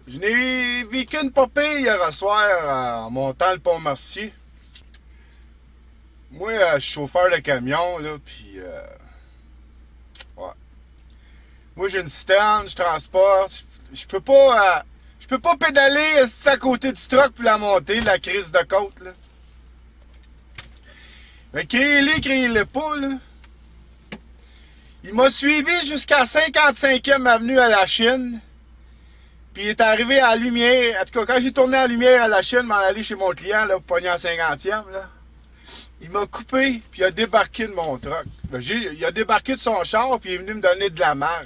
Je n'ai vécu une popée hier soir en montant le pont Mercier. Moi, je suis chauffeur de camion, là, puis ouais. Moi, j'ai une citerne, je transporte. Je peux pas pédaler à côté du truck puis la monter, la crise de côte, là. Mais criez-le pas, là. Il m'a suivi jusqu'à 55e avenue à la Chine. Puis il est arrivé à la lumière. En tout cas, quand j'ai tourné à la lumière à la Chine, m'en aller chez mon client, là, pour pogner en 50e, là. Il m'a coupé, puis il a débarqué de mon truck. Ben, il a débarqué de son char, puis il est venu me donner de la merde.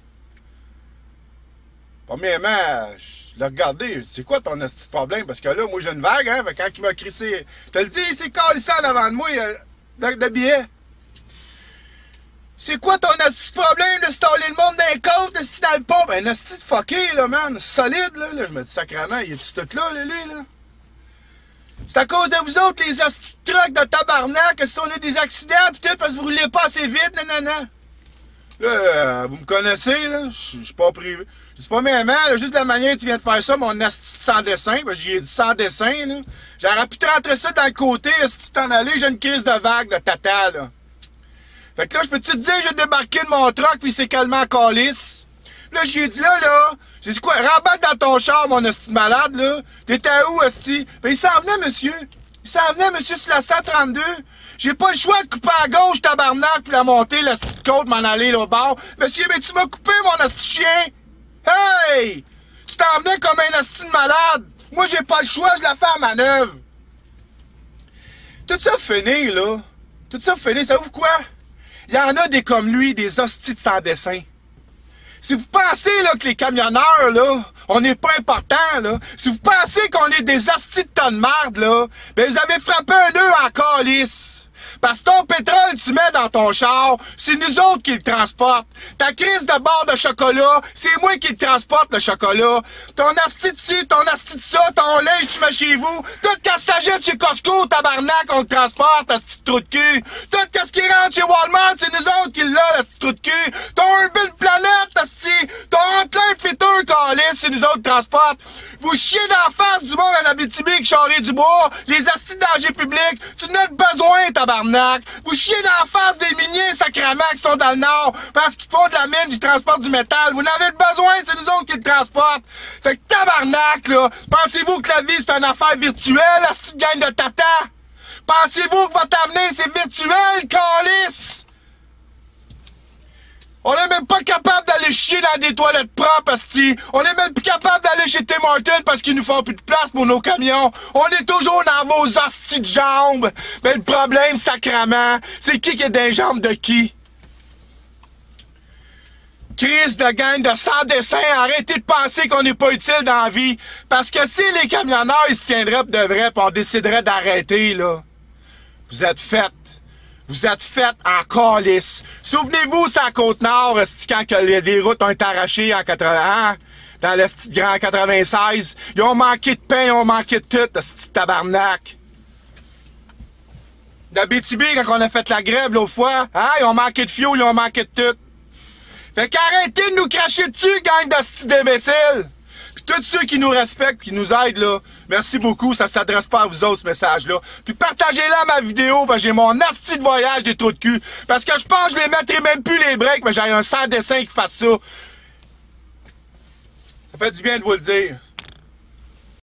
Premièrement, je l'ai regardé. C'est quoi ton petit problème? Parce que là, moi, j'ai une vague, hein. Quand il m'a crissé. Je te le dis, c'est calissé en avant de moi, de billets. C'est quoi ton asti de problème de staller le monde d'un côte, asti dans le pont? Ben, un asti de fucké, là, man. Solide, là. Je me dis, sacrément, il est-tu tout là, lui, là? C'est à cause de vous autres, les asti de trucks de tabarnak, que si on a des accidents, pis tout, parce que vous roulez pas assez vite, nanana. Là, vous me connaissez, là. Je suis pas privé. Je dis pas même, là, juste de la manière que tu viens de faire ça, mon asti sans dessin. Ben, j'ai dit sans dessin, là. J'aurais pu te rentrer ça dans le côté, si tu t'en allais, j'ai une crise de vague, de tata, là. Fait que là, je peux te dire, j'ai débarqué de mon truck, puis il s'est calmé en calice. Puis là, j'ai dit, là, j'ai dit quoi, rembarque dans ton char, mon esti de malade, là. T'étais où, esti? Ben, il s'en venait, monsieur. Il s'en venait, monsieur, sur la 132. J'ai pas le choix de couper à gauche, tabarnak, puis la monter, l'esti de côte, m'en aller, là, au bord. Monsieur, mais tu m'as coupé, mon esti chien. Hey! Tu t'en venais comme un esti de malade. Moi, j'ai pas le choix, je la fais à manœuvre. Tout ça fini, là. Tout ça fini, savez-vous quoi? Il y en a des comme lui, des hosties de sans dessin. Si vous pensez là, que les camionneurs, là, on n'est pas important, là, si vous pensez qu'on est des hosties de tonnes de marde, là, ben vous avez frappé un nœud en calice. Parce que ton pétrole tu mets dans ton char, c'est nous autres qui le transportent. Ta crise de barre de chocolat, c'est moi qui le transporte, le chocolat. Ton asti de ci, ton asti de ça, ton linge tu mets chez vous, tout ce qui s'agite chez Costco, tabarnak, on le transporte, asti de trou de cul. Tout ce qui rentre chez Walmart, c'est nous autres qui l'a, asti de trou de cul. Ton Urban Planet, asti, ton Hotline Fitter, calice, c'est nous autres qui transportent. Vous chiez dans la face du monde en Abitibi qui charrie du bois, les astis de danger public, tu n'as besoin, tabarnak. Vous chiez dans la face des miniers sacrément qui sont dans le nord parce qu'ils font de la mine, du transport du métal. Vous n'avez besoin, c'est nous autres qui le transportent. Fait que tabarnak, là, pensez-vous que la vie c'est une affaire virtuelle, asti de gang de tata? Pensez-vous que votre avenir c'est virtuel, calice? On est même pas capable d'aller chier dans des toilettes propres, asti. On est même plus capable d'aller chez Tim Hortons parce qu'ils nous font plus de place pour nos camions. On est toujours dans vos astis de jambes. Mais le problème, sacrément, c'est qui est dans les jambes de qui? Crise de gang de sans dessin, arrêtez de penser qu'on n'est pas utile dans la vie. Parce que si les camionneurs, ils se tiendraient pour de vrai pis on déciderait d'arrêter, là, vous êtes faites. Vous êtes faites en calice. Souvenez-vous, c'est à Côte-Nord, quand que les routes ont été arrachées en 80, hein? Dans le style grand 96. Ils ont manqué de pain, ils ont manqué de tout, ce petit tabarnak. D'Abitibi, quand on a fait la grève l'autre fois, hein? Ils ont manqué de fioul, ils ont manqué de tout. Fait qu'arrêtez de nous cracher dessus, gang de petits d'imbéciles. Puis tous ceux qui nous respectent, qui nous aident, là, merci beaucoup, ça s'adresse pas à vous autres, ce message-là. Puis partagez-la ma vidéo, parce que j'ai mon asti de voyage des trous de cul. Parce que je pense que je les mettrai même plus les breaks, mais j'ai un sans dessin qui fasse ça. Ça fait du bien de vous le dire.